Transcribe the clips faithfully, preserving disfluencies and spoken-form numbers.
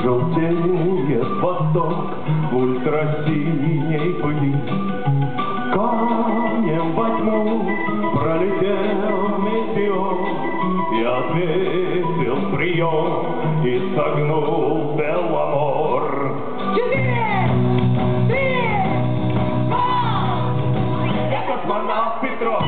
Желтеет восток в ультрасиней пыли. Камнем во тьму пролетел метеор и ответил прием, и согнул Беломор. Четыре, три, два. Я космонавт Петров,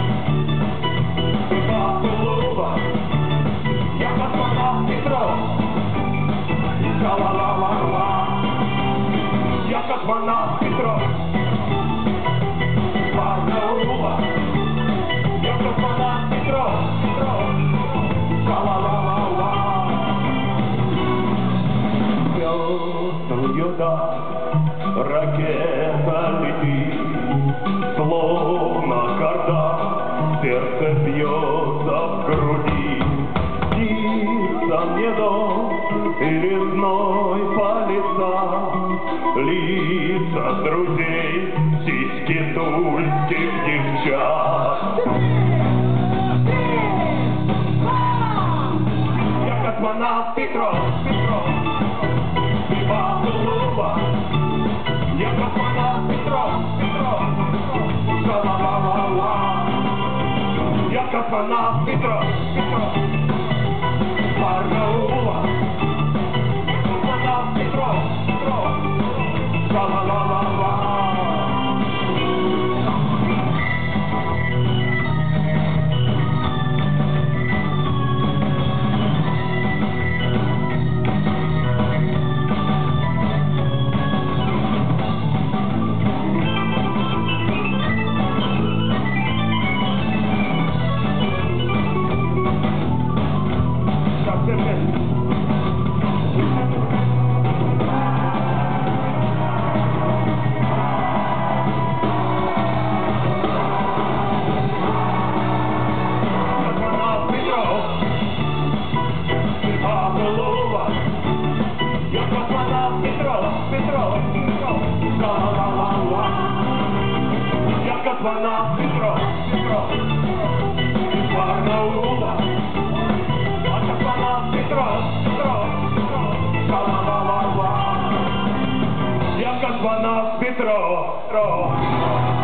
Петров Луба. Я космонавт Петров, ла-ла-ла-ла-ла. Я космонавт Петров, Луба. Я космонавт Петров, Петров, ла-ла-ла-ла-ла. Пёструю даль ракета летит, словно карта, сердце бьется в груди. Снится мне дом и резной полиса, лица друзей, сиськи тульских девчат. Я космонавт Петров, Петров, Луба. Я космонавт Петров, Петров, ла-ла-ла-ла-ла. Я космонавт Петров, Петров, Луба. Я космонавт Петров, Петров, ла-ла-ла-ла-ла. Космонавт Петров, Петров, Луба. Я космонавт Петров, Петров, ла-ла-ла-ла-ла. Я космонавт Петров, Петров.